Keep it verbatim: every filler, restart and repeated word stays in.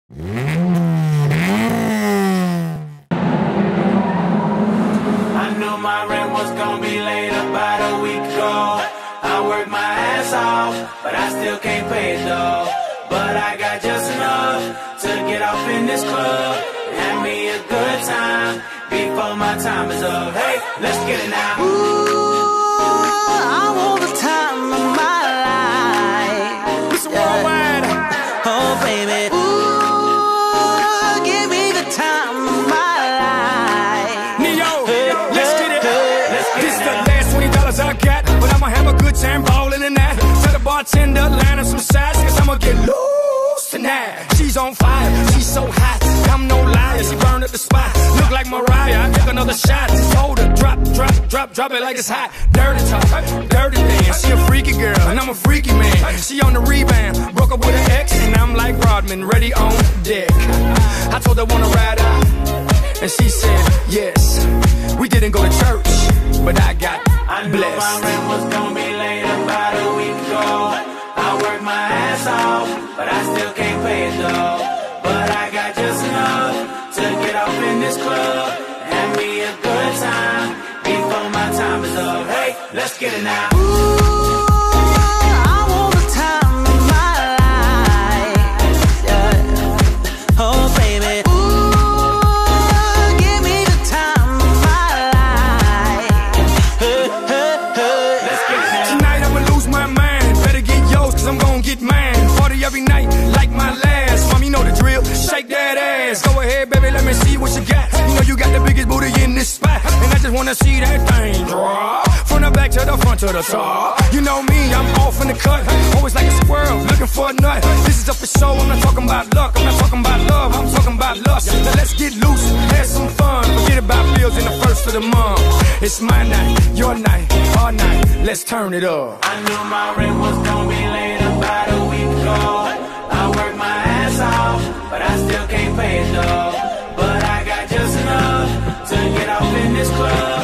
I knew my rent was gonna be late about a week ago. I worked my ass off, but I still can't pay it though. But I got just enough to get off in this club and have me a good time before my time is up. Hey, let's get it now. Ooh, I want the time of my life. Mister Worldwide. Oh, baby. Ooh, give me the time of my life. Neo, let's get it. Let's get This it the now. last twenty dollars I got, but I'ma have a good time ballin' in that. Tell the bartender, line up some sides, cause I'ma get loose tonight. She's on fire, she's so hot, I'm no liar, she burned up the spot. Look like Mariah, I took another shot. Hold her, drop, drop, drop, drop it like it's hot. Dirty talk, dirty dance, she a freaky girl, and I'm a freaky man. She on the rebound, broke up with an ex, and I'm like Rodman, ready on deck. I told her wanna ride out, and she said yes. We didn't go to church, but I got I knew my blessed. rent was gonna be late about a week ago. I worked my ass off, but I still can't pay it though. But I got just enough to get off in this club and have me a good time before my time is up. Hey, let's get it now. Ooh, I want the time of my life. Yeah. Oh, baby. Ooh, give me the time of my life. Hey, hey, hey. Let's get it now. Tonight I'ma lose my mind. Better get yours, cause I'm gon' get mine. Party every night, like my last. Mom, you know the drill. Shake that ass. Go ahead, baby, let me see what you got. You know you got the biggest booty in this spot, and I just wanna see that thing drop. From the back to the front to the top. You know me, I'm off in the cut. Always like a squirrel, looking for a nut. This is up for show, I'm not talking about luck. I'm not talking about love, I'm talking about lust. Now let's get loose, have some fun. Forget about bills in the first of the month. It's my night, your night, our night. Let's turn it up. I knew my rent was gonna be late about a week ago. I worked my ass off, but I still can't pay it though. But I got just enough to get off in this club